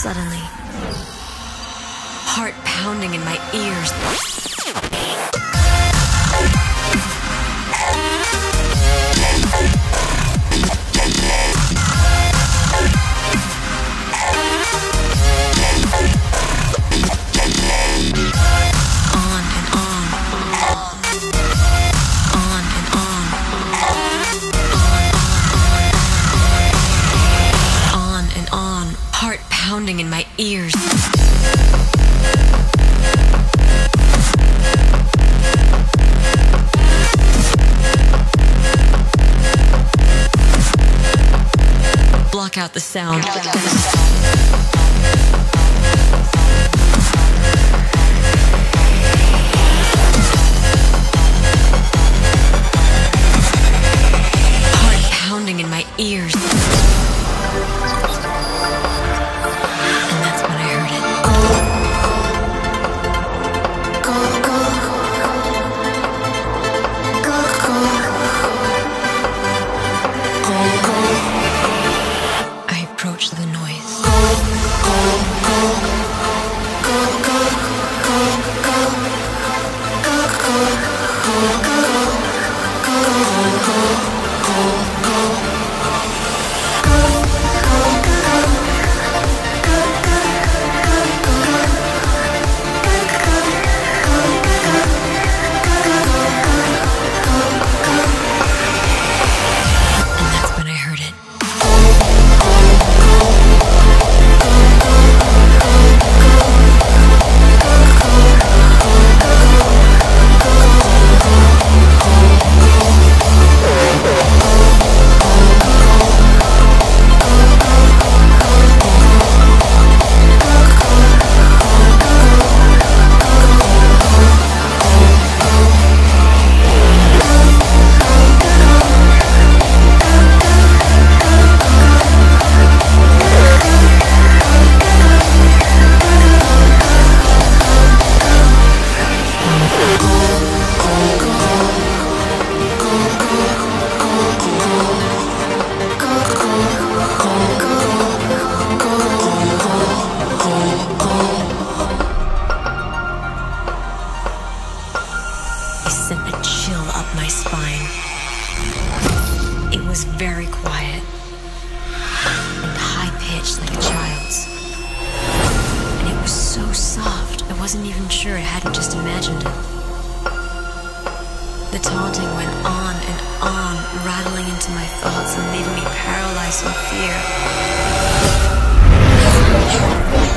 Suddenly, heart pounding in my ears. Pounding in my ears. Block out the sound. Heart pounding in my ears. Very quiet and high-pitched like a child's. And it was so soft, I wasn't even sure I hadn't just imagined it. The taunting went on and on, rattling into my thoughts and leaving me paralyzed in fear.